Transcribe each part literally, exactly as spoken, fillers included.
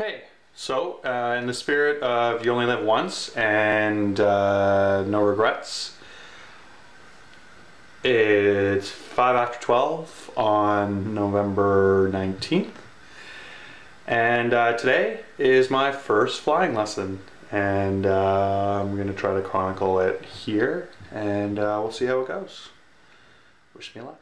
Okay, so uh, in the spirit of you only live once and uh, no regrets, it's five after twelve on November nineteenth, and uh, today is my first flying lesson, and uh, I'm going to try to chronicle it here, and uh, we'll see how it goes. Wish me luck.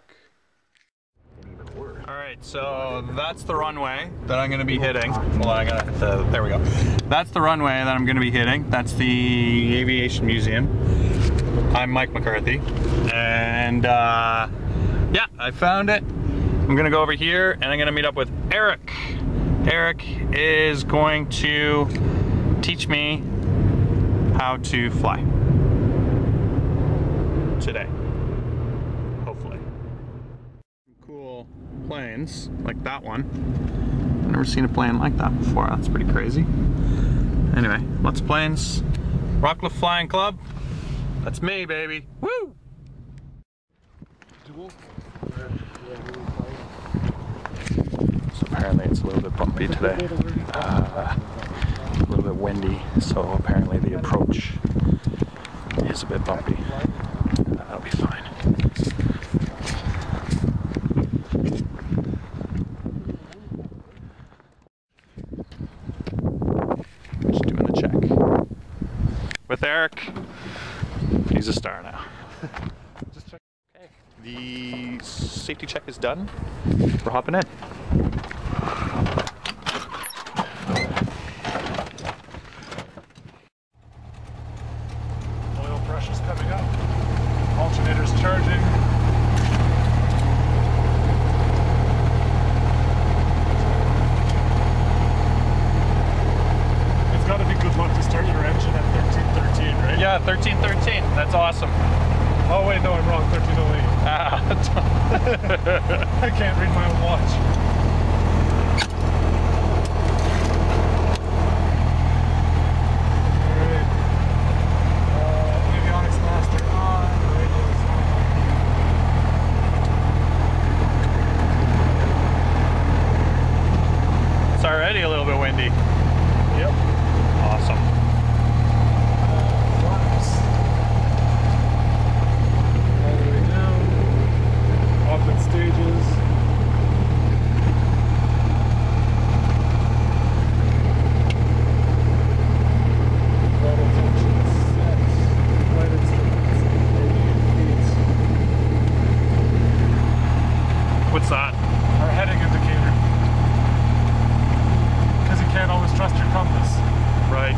Alright, so that's the runway that I'm going to be hitting. Well, I gotta hit the, there we go. That's the runway that I'm going to be hitting. That's the Aviation Museum. I'm Mike McCarthy. And uh, yeah, I found it. I'm going to go over here and I'm going to meet up with Eric. Eric is going to teach me how to fly today. Hopefully. Cool planes like that one. I've never seen a plane like that before. That's pretty crazy. Anyway, lots of planes. Rockcliffe Flying Club. That's me, baby. Woo! So apparently it's a little bit bumpy today. Uh, a little bit windy, so apparently the approach is a bit bumpy. That'll be fine. Just doing a check. With Eric, he's a star now. Just check. Okay, the safety check is done. We're hopping in. Oil pressure's coming up. Alternator's charging. It's got to be good luck to start your engine at thirteen thirteen, right? Yeah, thirteen thirteen. That's awesome. Oh wait, no, I'm wrong. thirteen oh eight. Ah, I can't read my own watch. it's already a little bit windy. Yep. Awesome. Uh, flaps. All the way down. Up in stages. Throttle tension set. Flight instruments. eighty-eight feet. What's that? Our heading indicator. Because you can't always trust your compass. Right.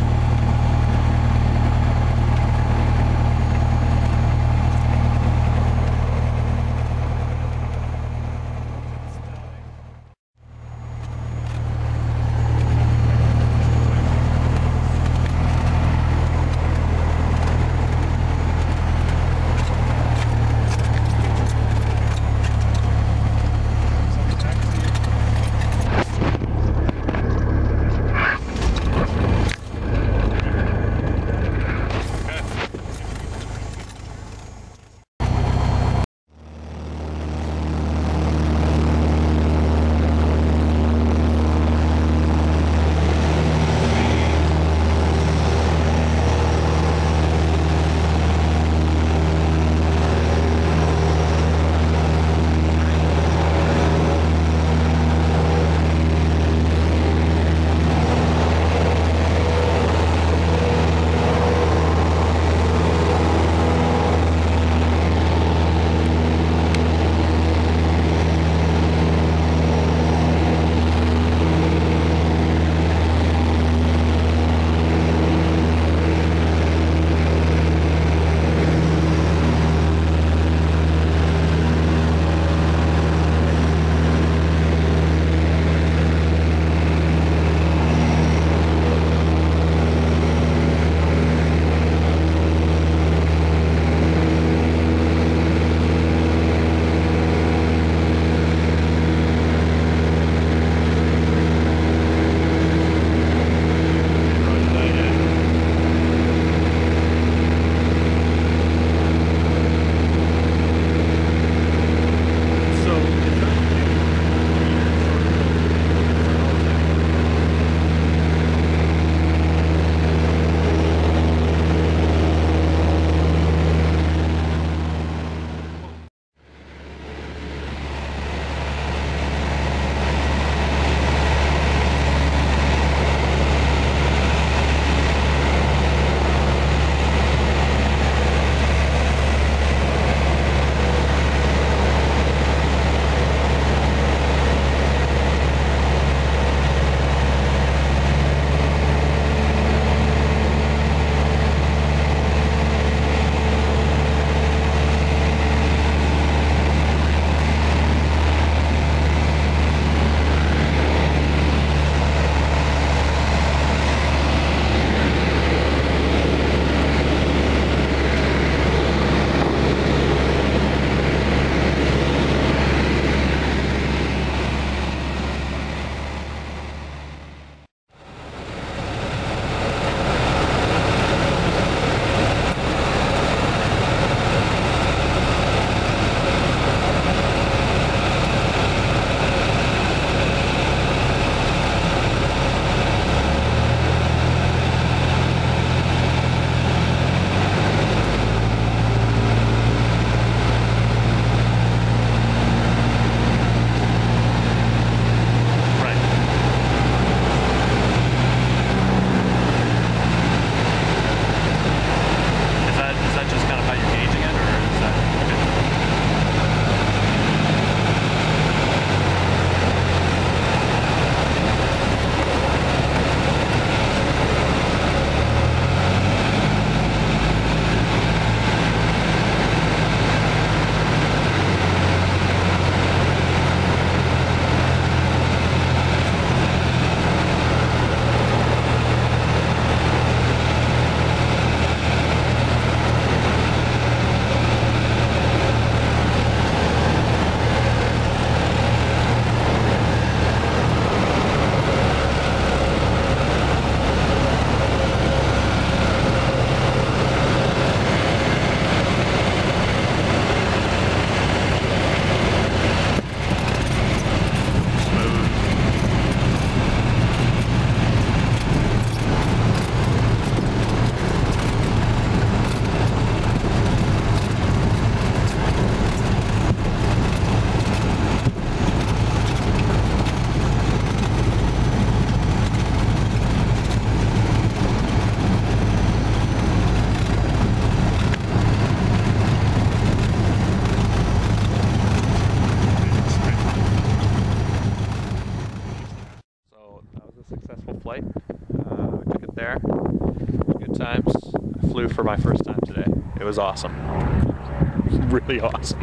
successful flight. Uh, we took it there. Good times. I flew for my first time today. It was awesome. Really awesome.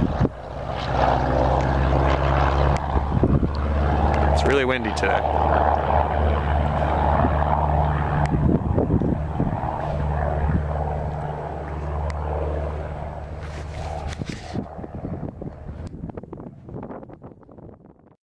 It's really windy today.